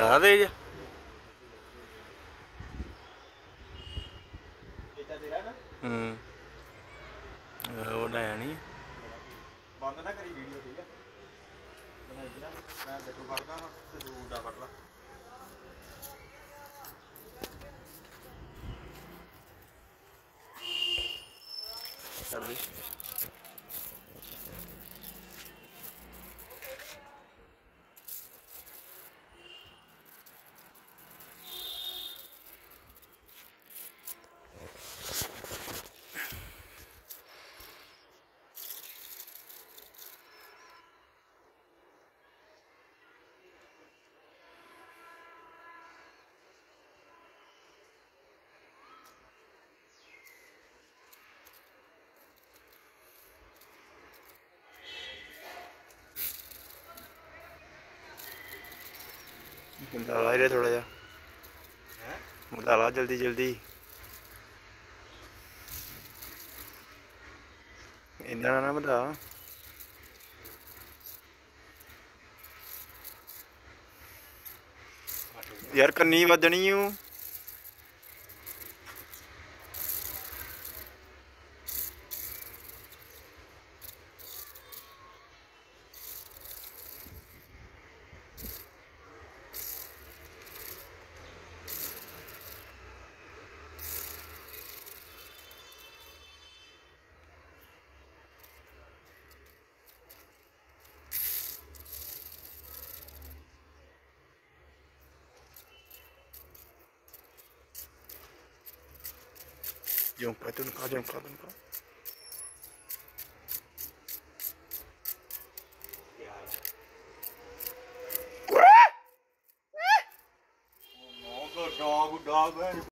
ज्यादा तेज वो है नहीं बंद ना करी वीडियो ठीक है मैं बिट्टू फड़दा वा ते तू उड़ा फड़ ला कर दे डाला रे थोड़ा जा डाला जल्दी जल्दी इन्ना ना बता यार कन्नी वजनी हूँ jumpa itu jumpa dog